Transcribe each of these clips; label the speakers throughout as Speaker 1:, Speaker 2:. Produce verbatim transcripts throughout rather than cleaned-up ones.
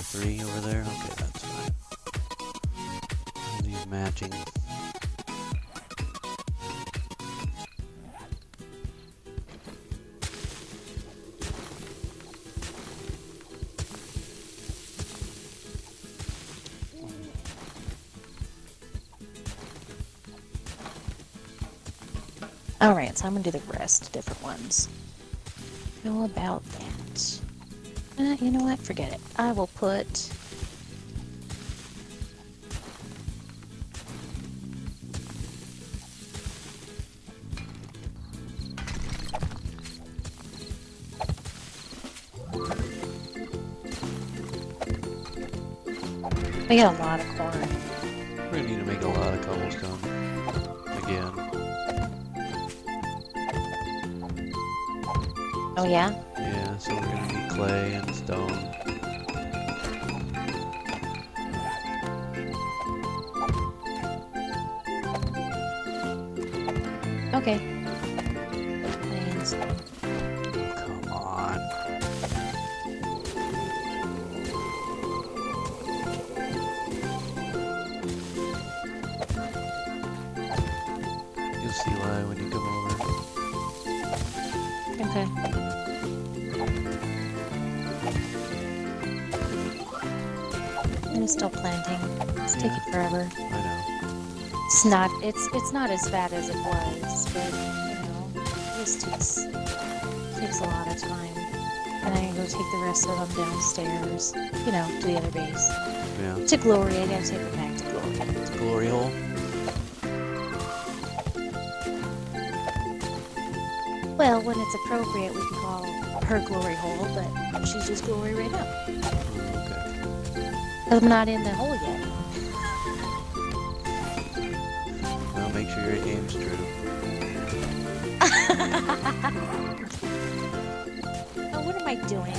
Speaker 1: three over there? Okay, that's fine. All these matching.
Speaker 2: Alright, so I'm gonna do the rest, different ones. How about that? Uh, you know what? Forget it. I will put... We got a lot of corn.
Speaker 1: We're gonna need to make a lot of cobblestone. Again.
Speaker 2: Oh yeah?
Speaker 1: Yeah, so we're gonna need clay and stone.
Speaker 2: Okay. And stone.
Speaker 1: Come on. You'll see why when you come over.
Speaker 2: Okay. I'm still planting. It's
Speaker 1: Yeah.
Speaker 2: taking forever.
Speaker 1: I know.
Speaker 2: It's not. It's it's not as bad as it was, but you know, this takes takes a lot of time. And I go take the rest of them downstairs. You know, to the other base.
Speaker 1: Yeah.
Speaker 2: To Glory. I gotta take them back to Glory.
Speaker 1: It's a glory hole.
Speaker 2: Well, when it's appropriate, we can call her Glory Hole, but she's just Glory right now.
Speaker 1: Okay.
Speaker 2: I'm not in the hole yet.
Speaker 1: Well, make sure your aim's true.
Speaker 2: Oh, what am I doing?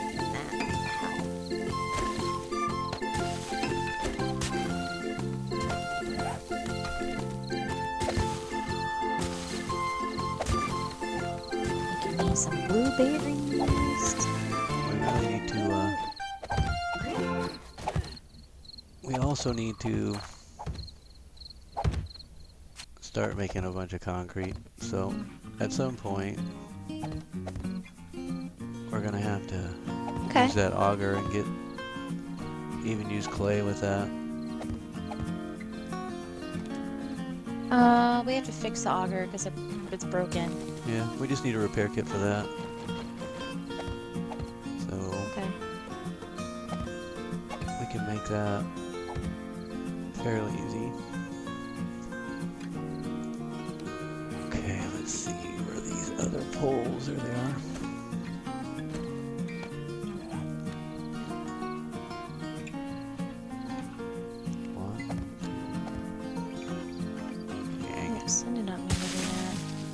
Speaker 2: Give me some blueberries.
Speaker 1: We really need to, uh... We also need to start making a bunch of concrete. So, at some point, we're gonna have to
Speaker 2: Okay.
Speaker 1: use that auger and get... even use clay with that.
Speaker 2: Uh, we have to fix the auger because it, it's broken.
Speaker 1: Yeah, we just need a repair kit for that. So,
Speaker 2: Okay.
Speaker 1: we can make that fairly easy. Okay, let's see where these other poles, there they are. One, two. Dang it.
Speaker 2: Oops, I did not mean to do that.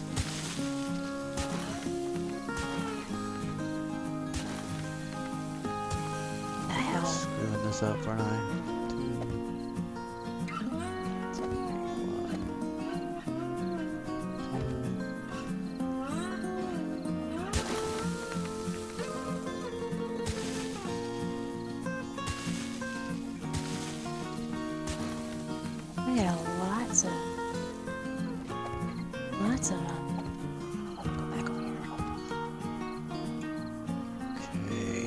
Speaker 2: The hell?
Speaker 1: Screwing this up, aren't I?
Speaker 2: We got lots of, lots of them. Go back over here.
Speaker 1: Okay.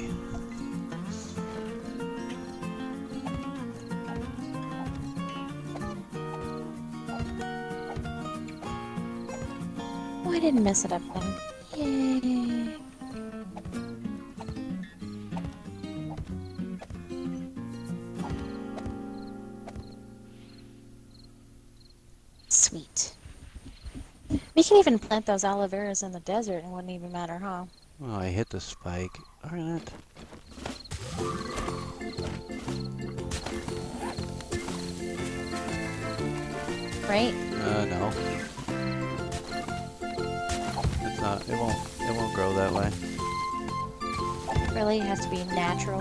Speaker 2: Oh, I didn't mess it up then. Yay. Sweet. We can even plant those aloe veras in the desert and it wouldn't even matter, huh?
Speaker 1: Oh, I hit the spike. Darn it.
Speaker 2: Right?
Speaker 1: Uh, no. It's not, it won't, it won't grow that way.
Speaker 2: Really? It has to be natural.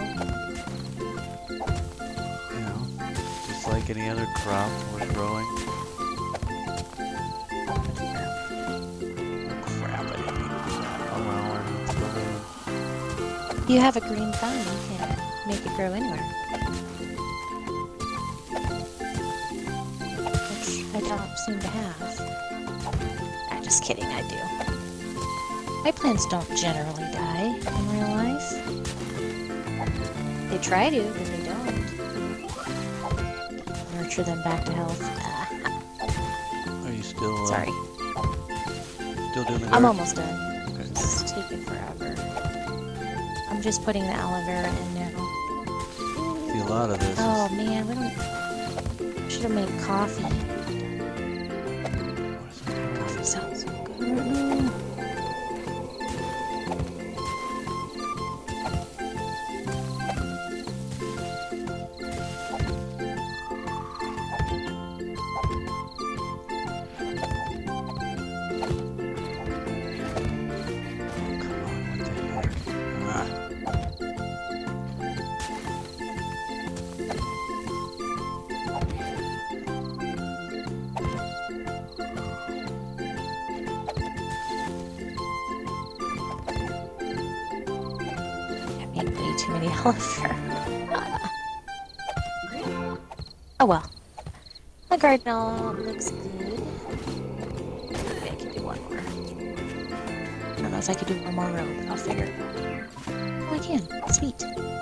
Speaker 1: You know, just like any other crop we're growing. Crap, I didn't mean to do that. Oh well, we're gonna throw it in.
Speaker 2: You have a green thumb, you can make it grow anywhere. Which I don't seem to have. I'm just kidding, I do. My plants don't generally die in real life. They try to, but they don't. Nurture them back to health. Ah.
Speaker 1: Are you still... Uh,
Speaker 2: Sorry.
Speaker 1: Still doing the garden?
Speaker 2: I'm almost done.
Speaker 1: Okay.
Speaker 2: It's taking forever. I'm just putting the aloe vera in now.
Speaker 1: See, a lot of this
Speaker 2: Oh
Speaker 1: is...
Speaker 2: man, we don't... Should have made coffee. Coffee sounds so good. Mm-hmm. Too many aloe vera. Oh well. The garden all looks good. Maybe I can do one more. I don't know if I could do one more row, but I'll figure. Oh, I can. Sweet.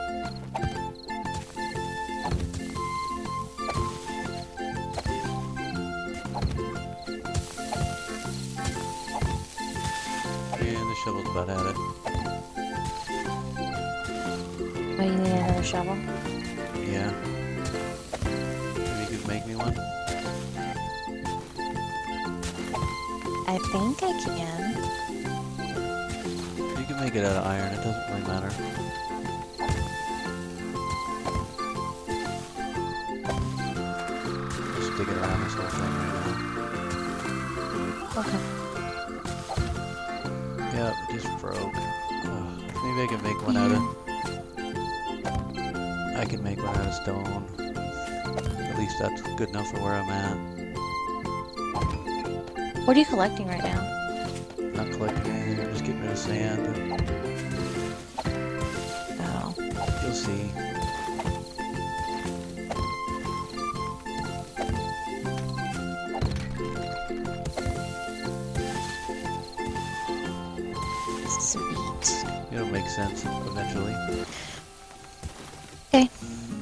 Speaker 1: And the shovel's about at it.
Speaker 2: Oh, you need another shovel?
Speaker 1: Yeah. Maybe you could make me one?
Speaker 2: I think I can.
Speaker 1: You can make it out of iron, it doesn't really matter. Just dig it around this whole thing right
Speaker 2: Okay.
Speaker 1: now. Yeah, it just broke. Ugh. Maybe I can make one out of... I can make one out of stone. At least that's good enough for where I'm at.
Speaker 2: What are you collecting right now?
Speaker 1: Not collecting anything, I'm just getting rid of sand.
Speaker 2: Oh.
Speaker 1: You'll see.
Speaker 2: Sweet.
Speaker 1: It'll make sense eventually.
Speaker 2: Okay.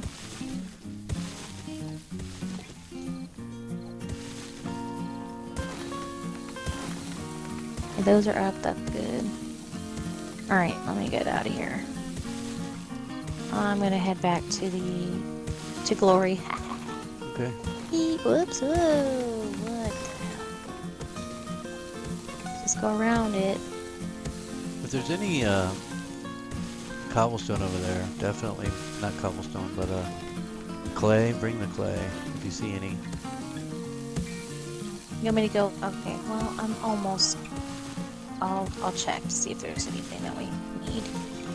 Speaker 2: Those are up, that's good. Alright, let me get out of here. I'm gonna head back to the... to Glory.
Speaker 1: Okay.
Speaker 2: Whoops, whoa, what the hell? Just go around it.
Speaker 1: If there's any uh, cobblestone over there, definitely, not cobblestone, but uh, clay, bring the clay if you see any.
Speaker 2: You want me to go? Okay, well, I'm almost... I'll, I'll check to see if there's anything that we need.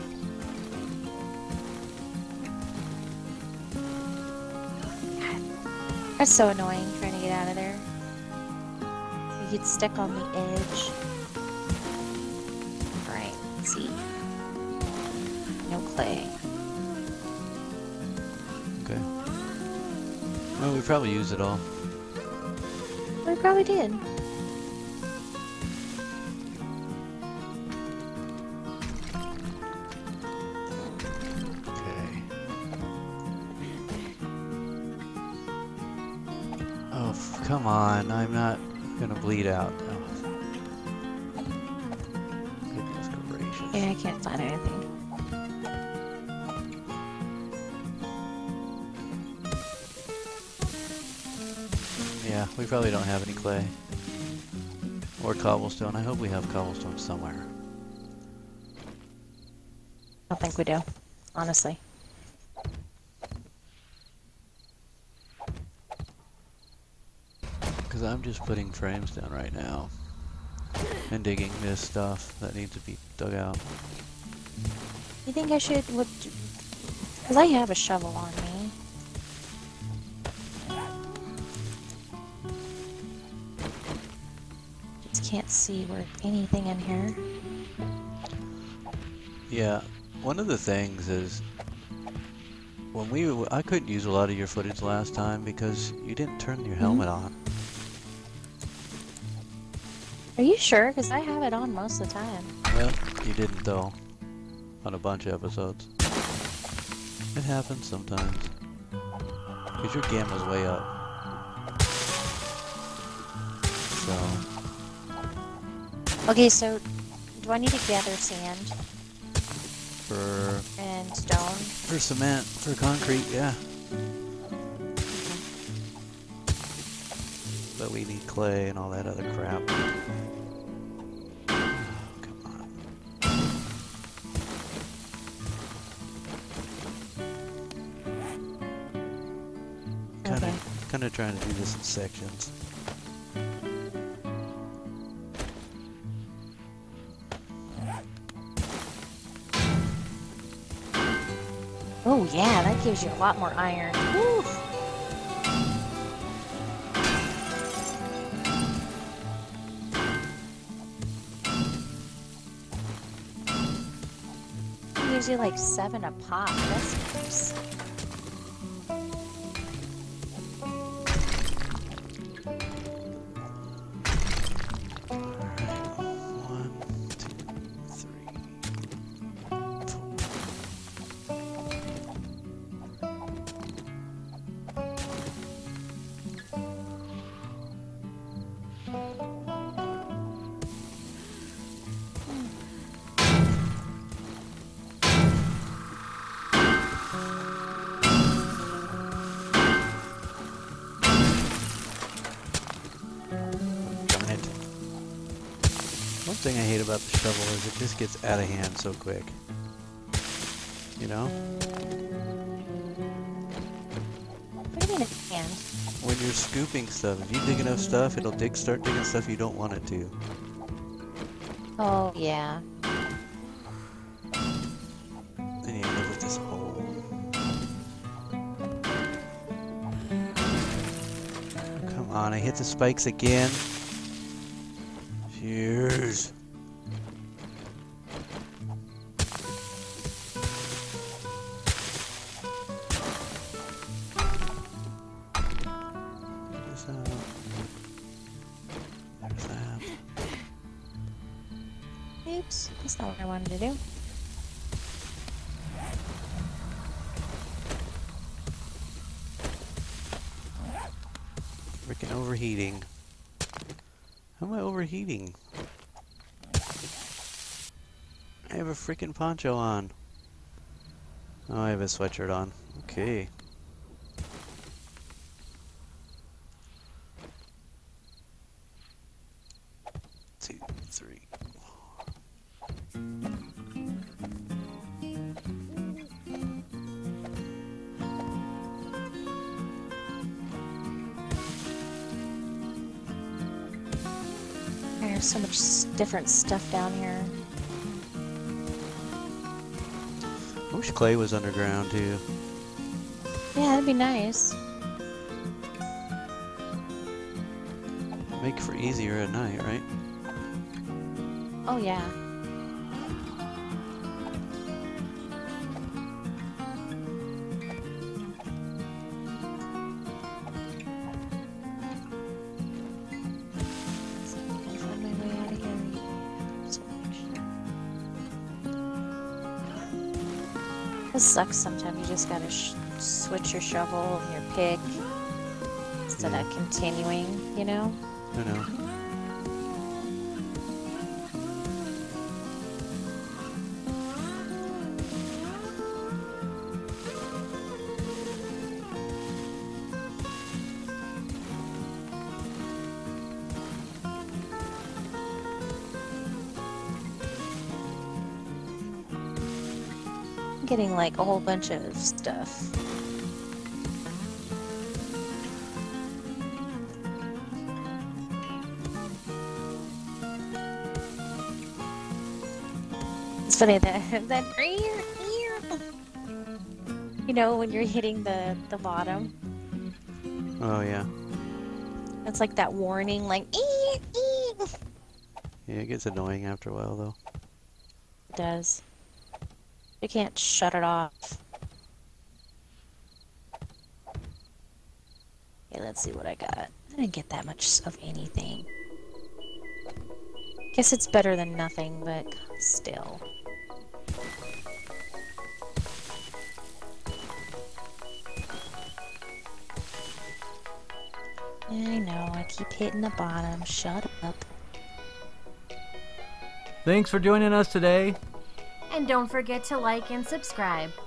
Speaker 2: God, that's so annoying trying to get out of there. You get stuck on the edge. Alright, let's see. No clay.
Speaker 1: Okay. Well, we probably used it all.
Speaker 2: We probably did.
Speaker 1: Come on, I'm not gonna bleed out. Oh. Goodness gracious.
Speaker 2: Yeah, I can't find anything.
Speaker 1: Yeah, we probably don't have any clay. Or cobblestone. I hope we have cobblestone somewhere.
Speaker 2: I don't think we do, honestly.
Speaker 1: Because I'm just putting frames down right now. And digging this stuff that needs to be dug out.
Speaker 2: You think I should... What? Because I have a shovel on me. Just can't see where anything in here.
Speaker 1: Yeah, one of the things is when we, w- I couldn't use a lot of your footage last time because you didn't turn your
Speaker 2: Mhm.
Speaker 1: helmet on.
Speaker 2: Are you sure? Because I have it on most of the time.
Speaker 1: Well, you didn't though, on a bunch of episodes. It happens sometimes. Because your gamma's way up. So,
Speaker 2: Okay, so do I need to gather sand
Speaker 1: for,
Speaker 2: and stone?
Speaker 1: for cement, for concrete, yeah. But we need clay and all that other crap. Come on. Kinda,
Speaker 2: Okay.
Speaker 1: kinda trying to do this in sections.
Speaker 2: Oh yeah, that gives you a lot more iron. Woo. It gives you like seven a pop. That's nice.
Speaker 1: One, two, three, four. Darn it. One thing I hate about the shovel is it just gets out of hand so quick. You know?
Speaker 2: What do you mean at hand?
Speaker 1: When you're scooping stuff, if you dig enough stuff, it'll dig start digging stuff you don't want it to.
Speaker 2: Oh yeah.
Speaker 1: Then you end up with this hole. Come on, I hit the spikes again. Cheers. There's that. There's that.
Speaker 2: Oops, that's not what I wanted to do.
Speaker 1: Freaking overheating. How am I overheating? I have a freaking poncho on. Oh, I have a sweatshirt on. Okay. Two, three.
Speaker 2: There's so much s- different stuff down here.
Speaker 1: I wish clay was underground too.
Speaker 2: Yeah, that'd be nice.
Speaker 1: Make for easier at night, right?
Speaker 2: Oh yeah. See if I can find my way out of here. Just make sure. This sucks sometimes. You just gotta sh switch your shovel and your pick instead
Speaker 1: Yeah.
Speaker 2: of continuing, you know?
Speaker 1: I know.
Speaker 2: I'm getting like a whole bunch of stuff. It's funny that that ear, ear. You know when you're hitting the the bottom,
Speaker 1: Oh yeah.
Speaker 2: it's like that warning, like ear, ear.
Speaker 1: Yeah, it gets annoying after a while though.
Speaker 2: It does. You can't shut it off. let's see what I got. I didn't get that much of anything. Guess it's better than nothing, but still. I know, I keep hitting the bottom. Shut up.
Speaker 3: Thanks for joining us today.
Speaker 4: And don't forget to like and subscribe.